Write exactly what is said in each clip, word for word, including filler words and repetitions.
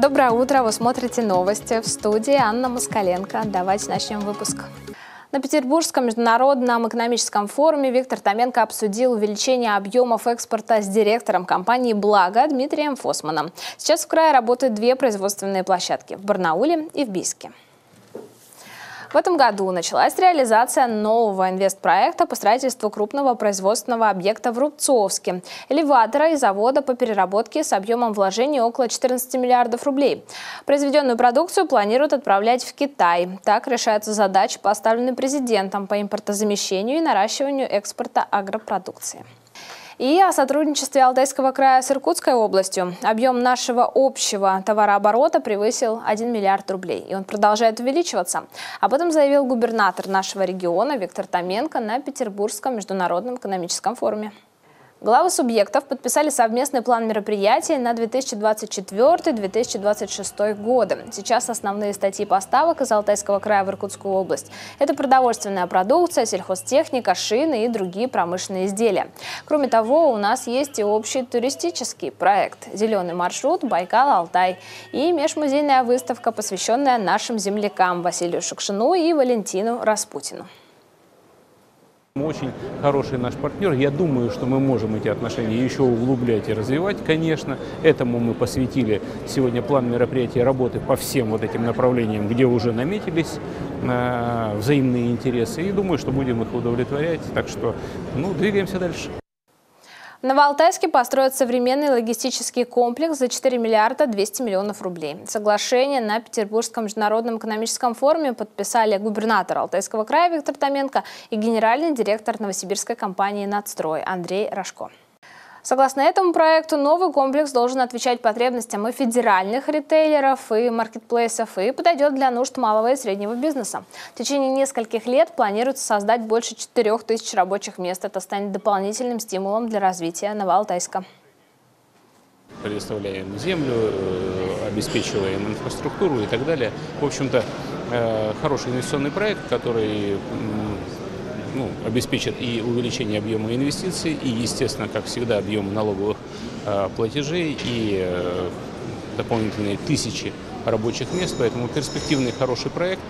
Доброе утро, вы смотрите новости. В студии Анна Москаленко. Давайте начнем выпуск. На Петербургском международном экономическом форуме Виктор Томенко обсудил увеличение объемов экспорта с директором компании «Благо» Дмитрием Фосманом. Сейчас в крае работают две производственные площадки – в Барнауле и в Бийске. В этом году началась реализация нового инвестпроекта по строительству крупного производственного объекта в Рубцовске – элеватора и завода по переработке с объемом вложений около четырнадцати миллиардов рублей. Произведенную продукцию планируют отправлять в Китай. Так решаются задачи, поставленные президентом по импортозамещению и наращиванию экспорта агропродукции. И о сотрудничестве Алтайского края с Иркутской областью. Объем нашего общего товарооборота превысил один миллиард рублей, и он продолжает увеличиваться. Об этом заявил губернатор нашего региона Виктор Томенко на Петербургском международном экономическом форуме. Главы субъектов подписали совместный план мероприятий на две тысячи двадцать четвёртый — две тысячи двадцать шестой годы. Сейчас основные статьи поставок из Алтайского края в Иркутскую область – это продовольственная продукция, сельхозтехника, шины и другие промышленные изделия. Кроме того, у нас есть и общий туристический проект «Зеленый маршрут Байкал-Алтай» и межмузейная выставка, посвященная нашим землякам Василию Шукшину и Валентину Распутину. Очень хороший наш партнер. Я думаю, что мы можем эти отношения еще углублять и развивать, конечно. Этому мы посвятили сегодня план мероприятий работы по всем вот этим направлениям, где уже наметились э, взаимные интересы. И думаю, что будем их удовлетворять. Так что, ну, двигаемся дальше. В Новоалтайске построят современный логистический комплекс за четыре миллиарда двести миллионов рублей. Соглашение на Петербургском международном экономическом форуме подписали губернатор Алтайского края Виктор Томенко и генеральный директор новосибирской компании «Надстрой» Андрей Рожко. Согласно этому проекту, новый комплекс должен отвечать потребностям и федеральных ритейлеров, и маркетплейсов, и подойдет для нужд малого и среднего бизнеса. В течение нескольких лет планируется создать больше четырёх тысяч рабочих мест. Это станет дополнительным стимулом для развития Новоалтайска. Предоставляем землю, обеспечиваем инфраструктуру и так далее. В общем-то, хороший инвестиционный проект, который Ну, обеспечит и увеличение объема инвестиций, и, естественно, как всегда, объем налоговых э, платежей, и э, дополнительные тысячи рабочих мест. Поэтому перспективный хороший проект.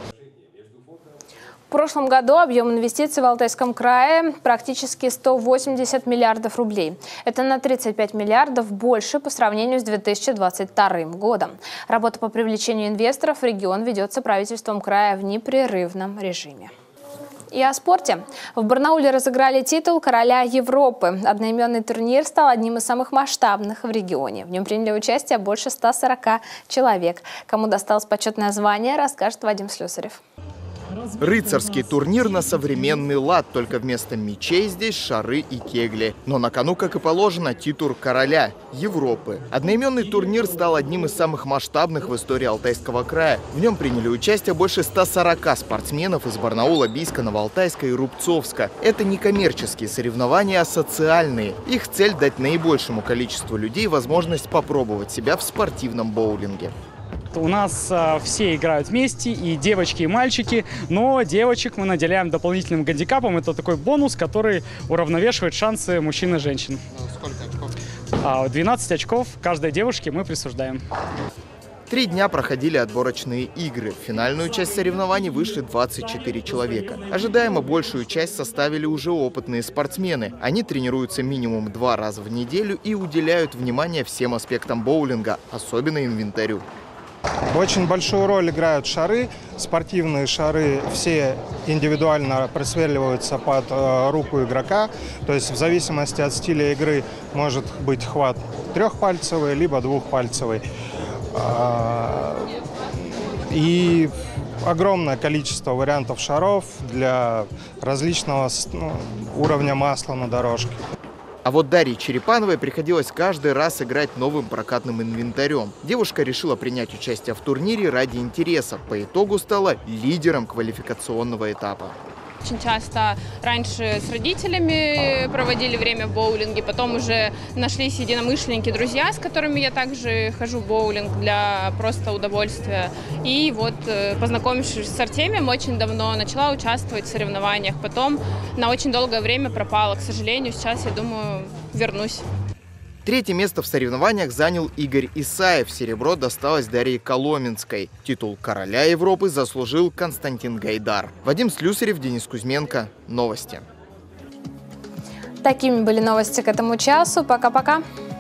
В прошлом году объем инвестиций в Алтайском крае практически сто восемьдесят миллиардов рублей. Это на тридцать пять миллиардов больше по сравнению с две тысячи двадцать вторым годом. Работа по привлечению инвесторов в регион ведется правительством края в непрерывном режиме. И о спорте. В Барнауле разыграли титул короля Европы. Одноименный турнир стал одним из самых масштабных в регионе. В нем приняли участие больше ста сорока человек. Кому досталось почетное звание, расскажет Вадим Слюсарев. Рыцарский турнир на современный лад, только вместо мячей здесь шары и кегли. Но на кону, как и положено, титул короля Европы. Одноименный турнир стал одним из самых масштабных в истории Алтайского края. В нем приняли участие больше ста сорока спортсменов из Барнаула, Бийска, Новоалтайска и Рубцовска. Это не коммерческие соревнования, а социальные. Их цель – дать наибольшему количеству людей возможность попробовать себя в спортивном боулинге. У нас а, все играют вместе, и девочки, и мальчики, но девочек мы наделяем дополнительным гандикапом. Это такой бонус, который уравновешивает шансы мужчин и женщин. Сколько очков? А, двенадцать очков каждой девушке мы присуждаем. Три дня проходили отборочные игры. В финальную часть соревнований вышли двадцать четыре человека. Ожидаемо большую часть составили уже опытные спортсмены. Они тренируются минимум два раза в неделю и уделяют внимание всем аспектам боулинга, особенно инвентарю. Очень большую роль играют шары. Спортивные шары все индивидуально просверливаются под э, руку игрока. То есть в зависимости от стиля игры может быть хват трехпальцевый, либо двухпальцевый. А, и огромное количество вариантов шаров для различного ну, уровня масла на дорожке. А вот Дарье Черепановой приходилось каждый раз играть новым прокатным инвентарем. Девушка решила принять участие в турнире ради интереса. По итогу стала лидером квалификационного этапа. Очень часто раньше с родителями проводили время в боулинге, потом уже нашлись единомышленники, друзья, с которыми я также хожу в боулинг для просто удовольствия. И вот, познакомившись с Артемием очень давно, начала участвовать в соревнованиях. Потом на очень долгое время пропала. К сожалению, сейчас, я думаю, вернусь. Третье место в соревнованиях занял Игорь Исаев. Серебро досталось Дарье Коломенской. Титул короля Европы заслужил Константин Гайдар. Вадим Слюсарев, Денис Кузьменко. Новости. Такими были новости к этому часу. Пока-пока.